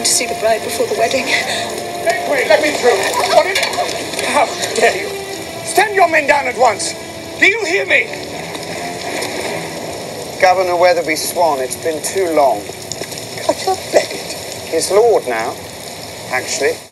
see the bride before the wedding. Wait, let me through. How dare you? Stand your men down at once. Do you hear me? Governor Weatherby Swan, it's been too long. Cutter Beckett. His lord now, actually.